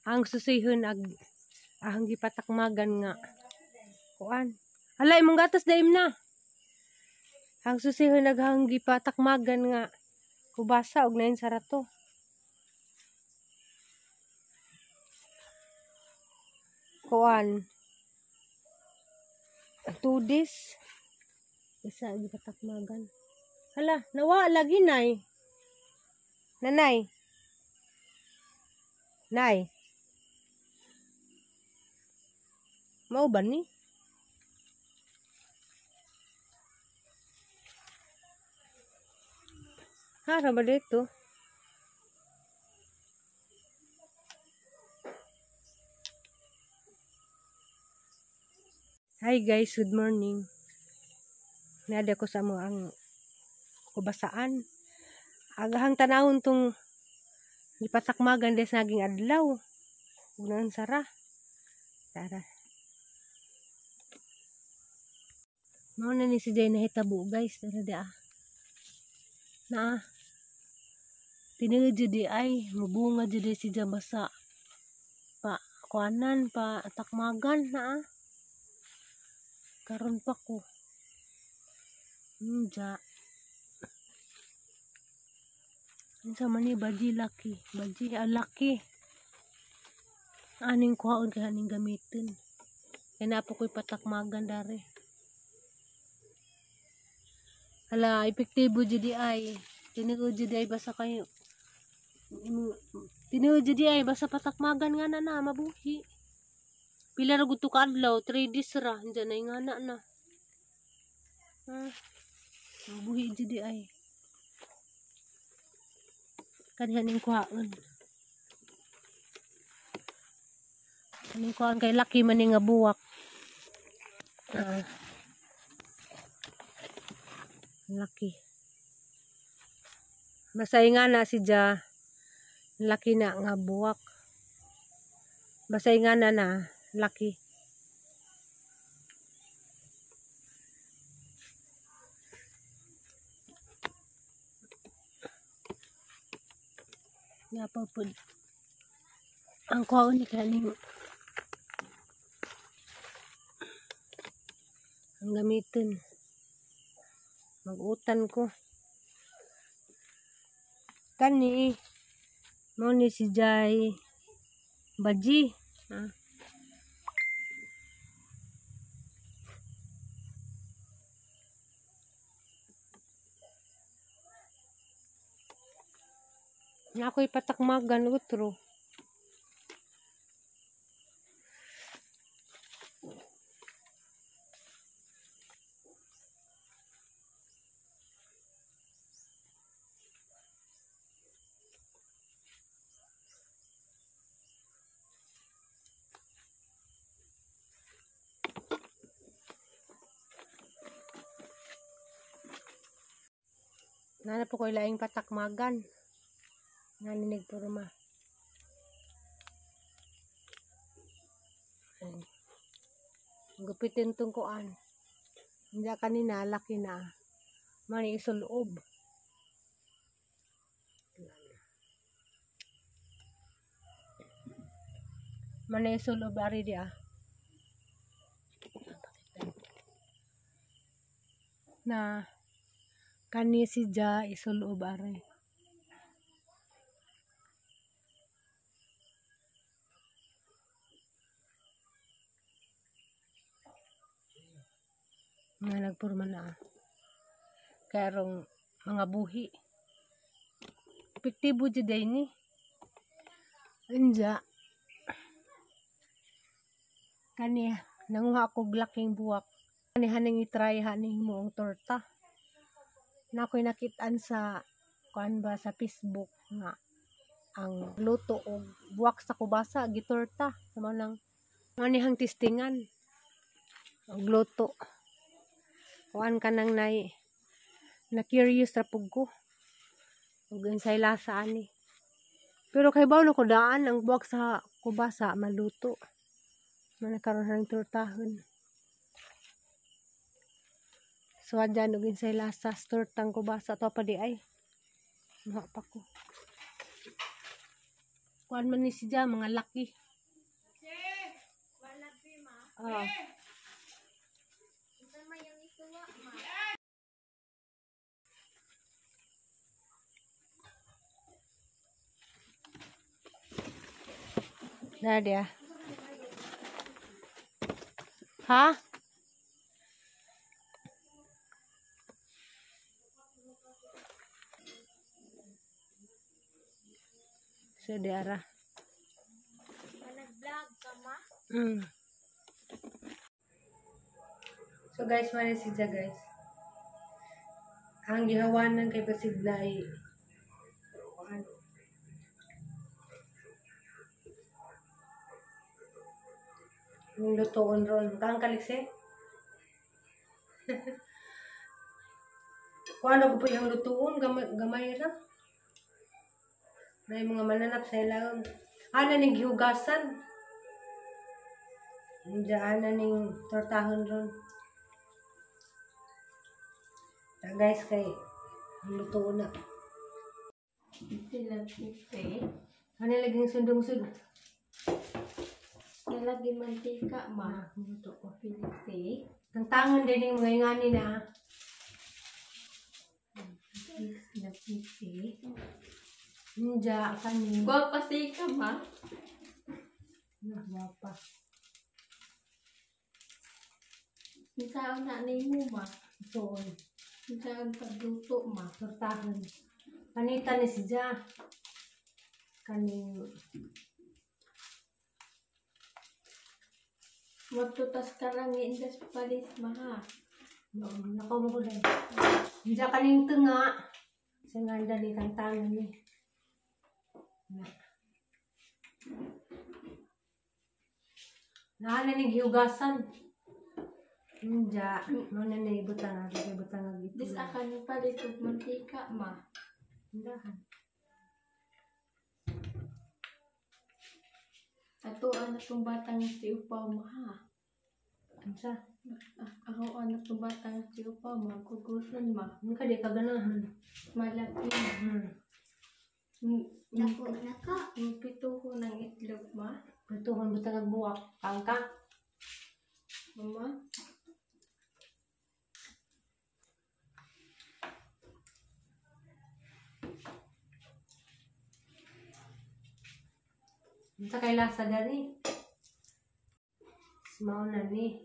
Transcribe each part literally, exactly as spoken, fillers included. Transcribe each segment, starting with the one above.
ang susihon ag ahang gipatakmagan nga kuan. Hala imong gatas daim na. Ang susihon naghang gipatakmagan nga kubasa og nain sarato. Kuan. Two days. Isa gipatakmagan. Hala, nawa lagi nay. Nanay. Nay. Mau ba ni? Hara ba dito? Hi guys, good morning. Nada ko sa mo ang kubasaan. Agahang tanawon tong ipatakmagan des naging adlaw. Unan sara. Tara. Mao na ni si Jay nahitabo guys, tara di ah. Na. Tinuod jud ay mubunga jud si Jay basa. Pa kuanan pa takmagan na ah. Karon pa ko. Nja. Unsa man ni baji laki, baji alaki. Aning kuhaon kay aning gamitin. Kay napo ko'y patakmagan dare. Hala, epektibo jud ay. Tinuod jud ay basa kayo. Tinuod jud ay basa patakmagan nga na na mabuhi. Pila ra gud to ka adlaw, three days ra, diyan na ingana na. Ha. Mabuhi jud ay. Kanihaning kuhaon. Kaning kuhaon kay laki man nga buwak. Ah. Laki. Basay nga na si Ja. Laki na nga buwak. Basay nga na na laki. Nga pa po. Ang kuhaon ni kaning ang gamitin. Mag-utan ko. Kani mo ni si Jay baji. Ha? Nga ako'y patakmagan utro. Nana po ko ilaing patakmagan. Naninig po ruma. Gupitin tong kuan. Hindi kanina laki na. Mani isuloob. Mani isuloob ari di ah. Na kani si Ja isuloob ari. Nga nagpurma na karong mga buhi epektibo jud day ni anja kani nanguha kog laking buwak kani haning i-try haning moong torta na ako'y nakit-an sa kuan ba sa Facebook nga ang luto og buwak sa kubasa gitorta sa manang manihang testingan og luto. Kuan ka nang nay na curious ra pug ko ug unsay lasa ani pero kay bawo na ko daan ang buwak sa kubasa maluto man karon hang tortahon so adyan ug unsay lasa sa tortang kubasa to pa di ay Mga pa ko. kuan man ni siya, mga laki. Oh. Nah dia. Ha? Saudara. Nag-vlog ka ma? Mm. So guys, mali siya guys. Ang gihawanan kay Pasigla ay kuan. Yung lutoon ron. Kang kaliksi? Kung ano po yung lutoon, gamay, gamay ra. May mga mananap sa ilang. Ano ning gihugasan? Diyan na ning tortahon ron. Na guys, kay lutoon na. Sila pipe. Ano laging sundong-sund? Nalagi mantika ma. Luto ko. Pipe. Ang tangon din yung mga ingani na. Sila pipe. Ninja, kanin. Gwapa si ka ma? Wapa. Isaon na ni mo ma? Lutoon. Isaon pagluto ma? Tortahon. Kanita ni siya. Kaning. Magtutas ka lang indas palis ma ha? Noon, nakaw mo ko dahil. Ninja kaning tunga. Sa nganda ni kang tangon ni. Nahala ni gihugasan. Ninja. Muna na ibutang nga. Ibutang nga gitu. Dis akan palis ug mantika ma? Hindahan. Ato anak kong batang si upaw ma ha? Ansa? Ah, ako anak kong batang si upaw ma? Kugusan ma? Ang ka di kaganahan. Malaki ma? Hmm. Mm, Dako na ka. Pito ko ng itlog ma? Patuhon butang nga buwak. Kangka. Mama? Sa kay lasa dali. Small na ni.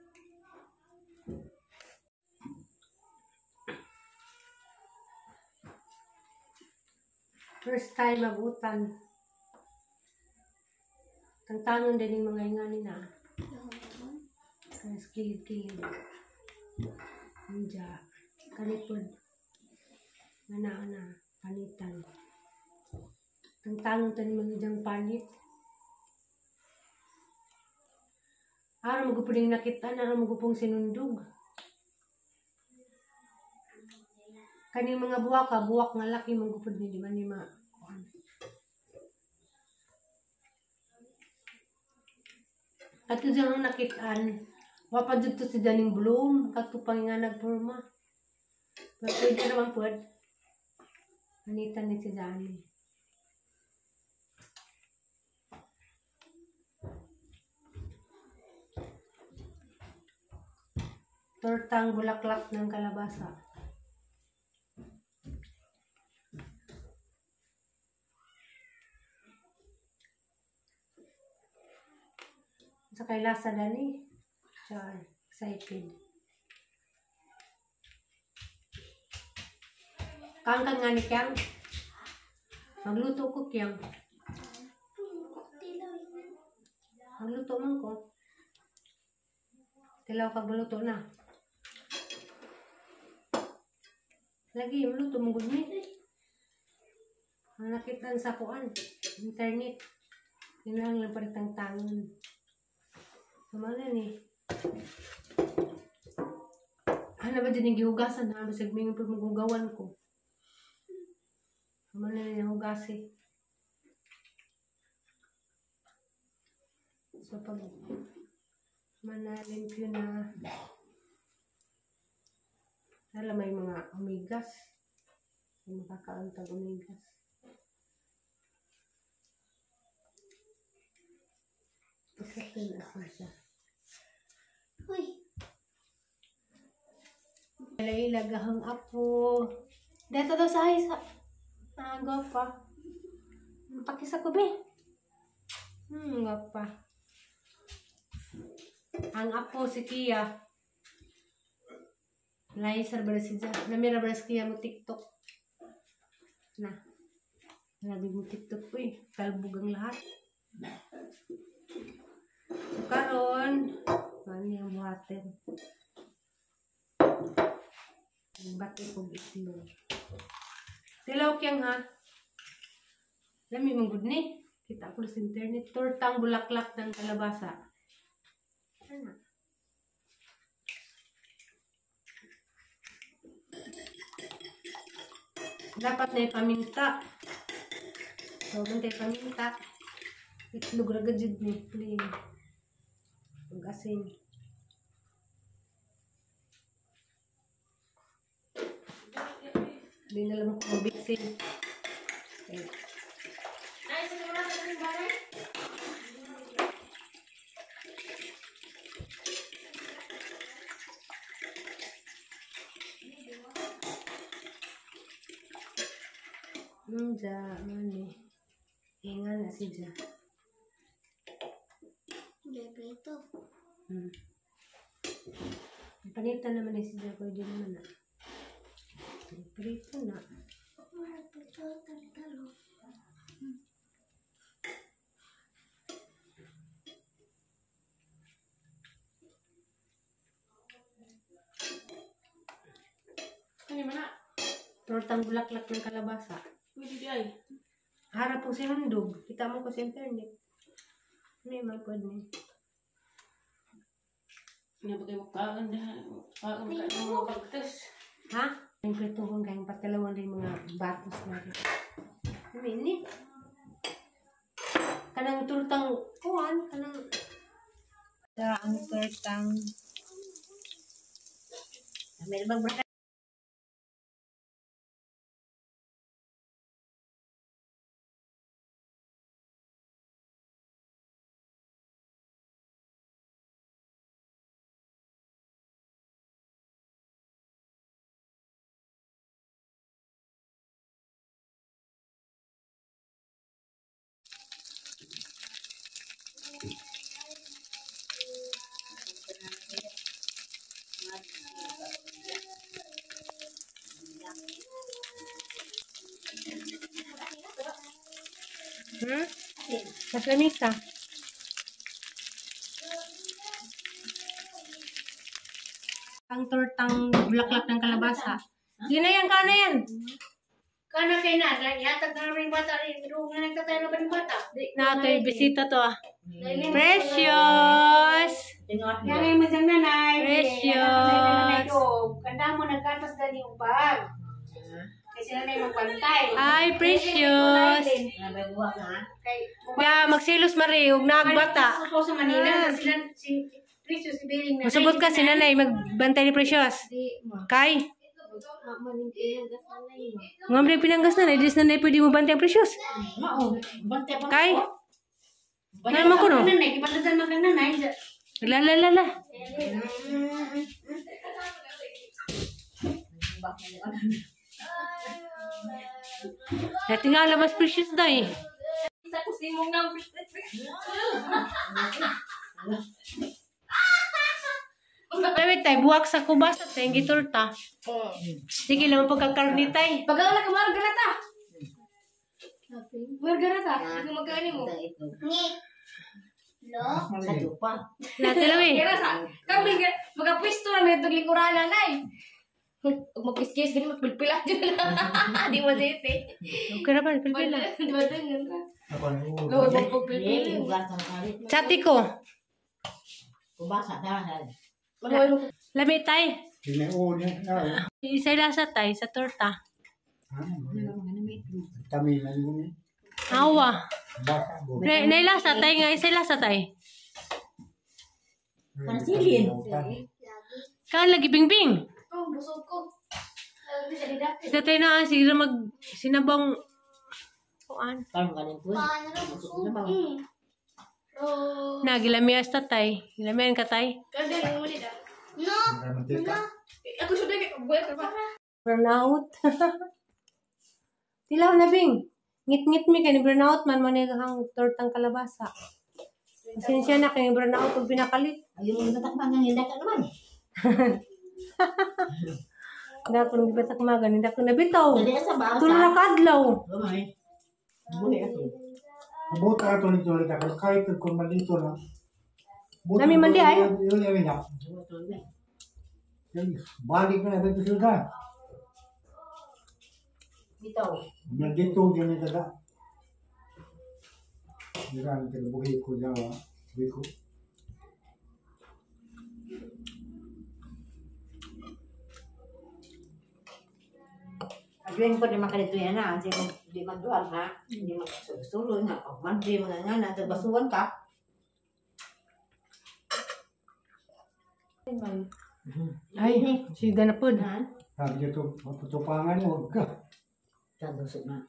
First time mabutan. Tangtangon din yung mga ingani na. Kaya kilid-kilid. Ninja. Kanipod. Mana-ana. Panitan. Tangtangon tayo mga diyang panit. Araw magupong nakita, araw magupong sinundog. Kaning mga buwak ka, buwak nga laki magupod ni di man ni ma. At ito diyang nakitaan, wapad dito si Daning Bloom, katupang nga nagpurma. Pero pwede naman po, manita ni si Dani. Tortang bulaklak ng kalabasa. Sa kay lasa dani. Char, excited. Kangkang nga ni Kyang. Magluto ko Kyang. Magluto man ko. Tilaw kag maluto na. Lagi, maluto mong good ni. Ang nakita sa kuan. Internet. Yun lang lang paritang tangon. Kumana ni. Ano ba din yung gihugasan na? Basag may yung pagmagugawan ko. Kumana ni yung hugasi. So pag manalimpyo na alam may mga omegas. May makakaantag omegas. Kasi na siya. Uy. Ilagahang apo. Dito daw sa ayos. Ah, gapa. Pakisa ko, be. Hmm, gapa. Ang apo si Kia. Laisar ba si Dia? Namira ba si Kia mo TikTok? Na. Labi mo TikTok po eh. Kalbog ang lahat. So, karon, ano yung water? Bati ko itlog. Tilaw kiyang ha. Lami mong good ni. Kita ko sa internet. Tortang bulaklak ng kalabasa. Ano? Dapat na ipaminta. So, ganda ipaminta. Itlog ragajid ni. Plain. Pag-asin. Hindi na lang ako mabitsin. Okay. Hmm, ja, mani. Ingan na si Ja. Bebe ito. Hmm. Panitan naman ni si Ja, pwede naman na. Prito na. Ano man na? Tortang bulaklak ng kalabasa. Pwede di ay. Harap po si handog. Kita mo ko sa internet. Ano yung magpad niya? Hindi ba kayo magkakan dahil? Magkakan ka ng mga bagtas. Ha? Yung prituhon kayong patalawan rin mga batos na rin. Mini. Kanang tortang kuhan. Kanang... Sa ang tortang... May bang baka? Hmm? Mas lamisa. Ang tortang bulaklak ng kalabasa. Yun na yan, kana yan. Kana kay na, yatag na naman yung bata. Pero nga nagtatay na ba yung bata? Natoy, bisita to ah. Precious! Yan ay masang nanay. Precious! Kanda mo nagkatas gani yung bag. Kasi nanay magpantay. Ay, Precious! Kaya magsilos mari, huwag nagbata. Ako sa Manila. Sila si Precious si Biling na. Masubot ka si nanay, magbantay ni Precious. Di ma. Kay? Maningkihan ka sa nanay mo. Ngamri pinanggas na, dis nanay pwede mo bantay ang Precious. Mao, bantay pa. Kay? Ano naman ko no? Nanay, ibalatan mo kang nanay. La la la la. Natingala mas Precious daw eh. Sa kusimong na. Wait tay, buwak sa kubasa tay, ang gitorta. Sige lang pagkakarnitay. Pagkala ka margarata. Margarata, hindi magkano mo. Ni. Lo? Sa lupa. Natilawi. Kaya sa, kami magapwisto na may taglingkuranan ay. Huwag magpiskis, ganyan magpilpila dyan lang. Di mo dito Okay na ba, pilpila. Di ba ganyan ka? Ako ang ulo. Gawin mo Eh, pagpilpila. ugat ang kalit. Chati ko. Kubasa dahil. Magawin mo. Lami tay. Pinauna. Ah, Isa lasa tay sa torta. tamilan mo ni. Awa. Baka mo. Na nailasa tay nga, isa lasa tay. Parasilin. Kaan lagi bingbing. Oh, busog ko. Hindi sa lidak. Isa tay na siguro mag sinabang kuan. Parang galing ko. Paano na busog? Mm. Oh. Na, gilamias tatay. Gilamian ka tay. Kasi lang mo nila. No. Mantika. Ako siya tayo, buhay ka ba? Burnout. Tilaw na bing. Ngit-ngit mi kay burnout man man hang tortang kalabasa. Pasensya na kay burnout kung pinakalit. Ayun, natakpan ng hindi ka naman. Hindi ko nabitak magan, hindi ko nabitaw. Dali sa basa. Tulo na kadlaw. Gamay. Buhay ako. Buta ito nito ulit ako. Kahit kung malito na. Buta Nami mandi ay? Yun yun yun yun. Yun, balik na natin sa ka. Bitaw. Nandito yun yung tada. Yan, kinabuhi ko daw ah. Buhi ko. Agawin ko di makalito yan na. Hindi mo di magduhal ha. Hindi magsulo nga. O man, di mga nga na. Basuhan ka. Ay, siga na pod. Ha? Sabi niyo ito, matutupangan niyo, huwag ka. Tadusok na.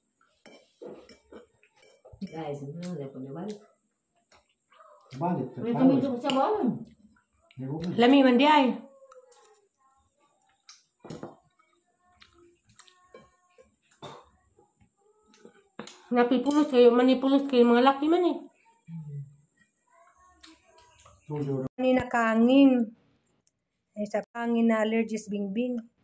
Guys, ano na po naman. Balik. May tumidok sa bawang. Lami man di ay. Napipulot kayo, manipulot kayo mga laki man eh. Tulo. Kanina kangin. Ay sa kangin na allergies bingbing.